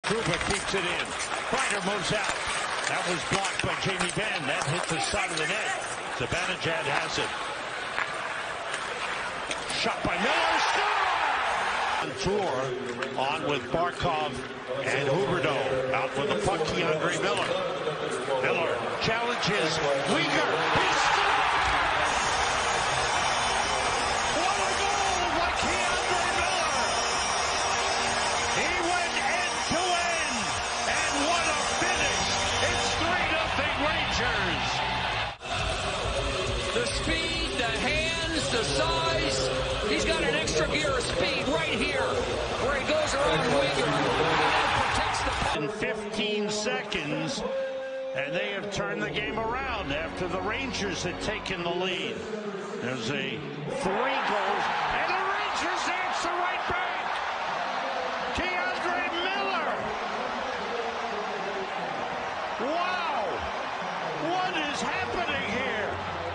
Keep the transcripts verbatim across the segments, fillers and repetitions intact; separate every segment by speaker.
Speaker 1: Trouba keeps it in. Ryder moves out. That was blocked by Jamie Benn. That hit the side of the net. Zibanejad has it. Shot by Miller. Tour on with Barkov and Huberdeau. Out with the puck, Keandre Miller. Miller challenges Weaker. He scores! What a goal by Keandre Miller! He went end to end, and what a finish! It's three nothing Rangers.
Speaker 2: The speed, the hands, the size. He's got an extra gear of speed right here, where he goes around Weaker and protects the...
Speaker 1: In fifteen seconds, and they have turned the game around after the Rangers had taken the lead. There's a three goals, and the Rangers answer right back. Keandre Miller. Wow. What is happening here?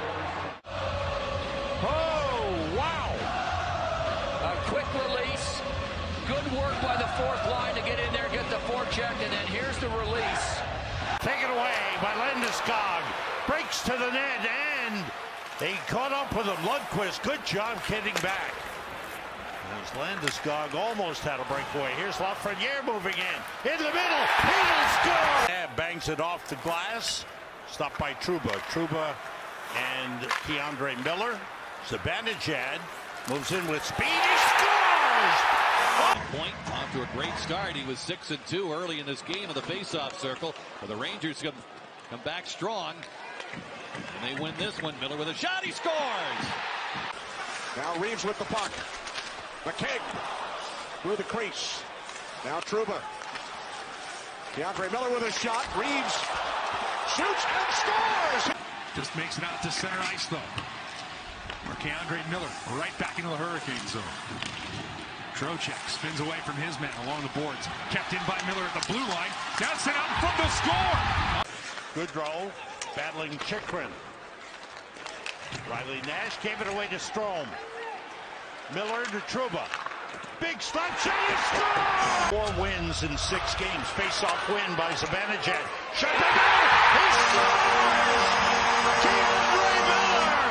Speaker 1: Oh, wow.
Speaker 2: A quick release. Good work by the fourth line to get in there, get the forecheck, and then here's the release.
Speaker 1: Taken away by Landeskog. Breaks to the net, and he caught up with him. Lundqvist, good job getting back. As Landeskog almost had a breakaway. Here's Lafreniere moving in. In the middle, he'll score! Yeah, bangs it off the glass. Stopped by Trouba. Trouba and Keandre Miller. Zibanejad moves in with speed. He scores!
Speaker 3: Point off to a great start. He was six and two early in this game of the face-off circle. But the Rangers come, come back strong. And they win this one. Miller with a shot. He scores!
Speaker 4: Now Reeves with the puck. McKay through the crease. Now Trouba. Keandre Miller with a shot. Reeves shoots and scores!
Speaker 5: Just makes it out to center ice, though. For Keandre Miller, right back into the Hurricane zone. Trocheck spins away from his man along the boards. Kept in by Miller at the blue line. Now sent out in front to score!
Speaker 1: Goodrow battling Chychrun. Riley Nash gave it away to Strome. Miller to Trouba. Big slap shot, he scores! Four wins in six games. Face-off win by Zibanejad. Shot by Miller! He scores! Keandre Miller!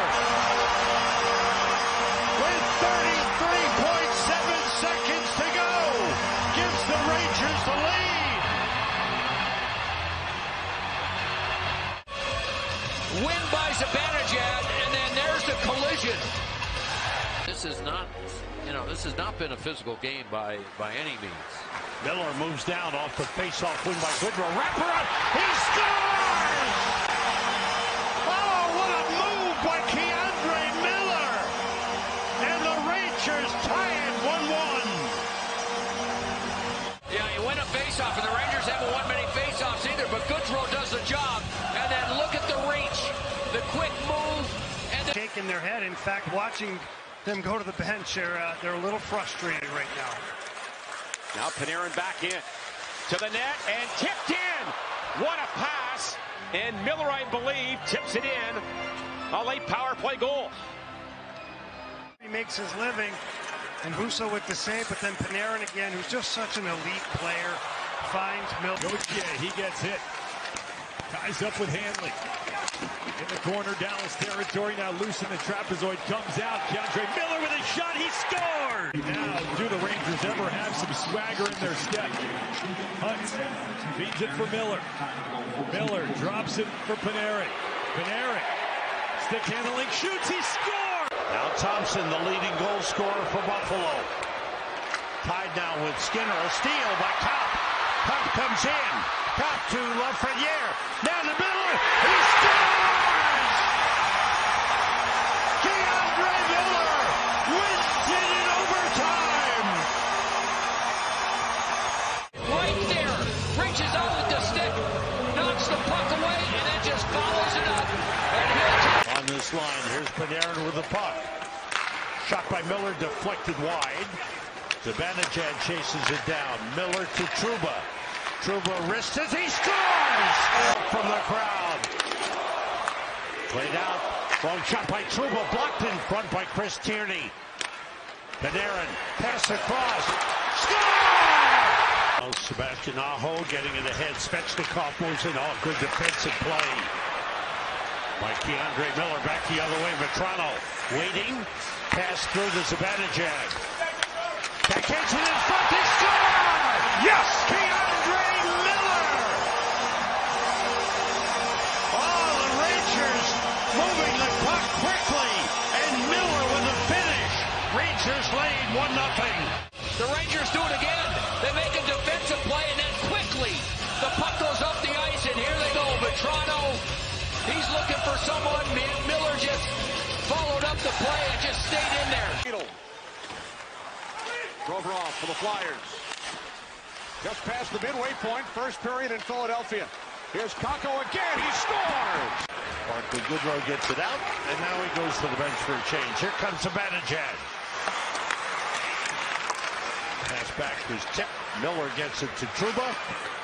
Speaker 1: With thirty-three point seven seconds to go, gives the Rangers the lead.
Speaker 2: Win by Zibanejad, and then there's the collision. This is not, you know, this has not been a physical game by by any means.
Speaker 1: Miller moves down off the face-off win by Goodrow. Wraparound, he scores! Oh, what a move by Keandre Miller! And the Rangers tie it one one.
Speaker 2: Yeah, you win a face-off, and the Rangers haven't won many face-offs either, but Goodrow does the job. And then look at the reach, the quick move, and the...
Speaker 6: shaking their head. In fact, watching them go to the bench, they're, uh, they're a little frustrated right now.
Speaker 4: Now Panarin back in to the net and tipped in. What a pass. And Miller, I believe, tips it in. A late power play goal.
Speaker 6: He makes his living, and Husso with the save, but then Panarin again, who's just such an elite player, finds Miller.
Speaker 5: Gauthier, he gets hit. Ties up with Hanley. In the corner, Dallas territory. Now loose in the trapezoid. Comes out. Keandre Miller with a shot. He scored! Now, do the Rangers ever have some swagger in their step? Hunt feeds it for Miller. Miller drops it for Panarin. Panarin. Stick handling. Shoots. He scores!
Speaker 1: Now Thompson, the leading goal scorer for Buffalo. Tied now with Skinner. A steal by Kopp. Kopp comes in. Kopp to Lafreniere. Down the middle. He scores! Keandre Miller wins it in overtime.
Speaker 2: right there, reaches out with the stick, knocks the puck away, and then just follows it up. And he'll take...
Speaker 1: On this line, here's Panarin with the puck. Shot by Miller, deflected wide. Zibanejad chases it down. Miller to Trouba. Trouba wrists as he scores! From the crowd. Played out. Long shot by Trouba, blocked in front by Chris Tierney. Panarin, pass across. Score! Now Sebastian Aho getting it ahead. Svechnikov moves in. Oh, good defensive play by Keandre Miller. Back the other way. Vetrano waiting. Pass through to Zibanejad. Backhands it in front. They score!
Speaker 4: Yes!
Speaker 1: Keandre Miller! Oh, the Rangers moving the puck quickly. And Miller with a finish. Rangers lead one nothing.
Speaker 2: The Rangers do it again. They make a defensive play, and then quickly the puck goes up the ice, and here they go. Vetrano, he's looking for someone. Miller just followed up the play and just stayed in there.
Speaker 4: Provorov for the Flyers. Just past the midway point, first period in Philadelphia. Here's Kakko again. He scores!
Speaker 1: Barclay Goodrow gets it out, and now he goes to the bench for a change. Here comes Zibanejad. Pass back was tipped. Miller gets it to Trouba.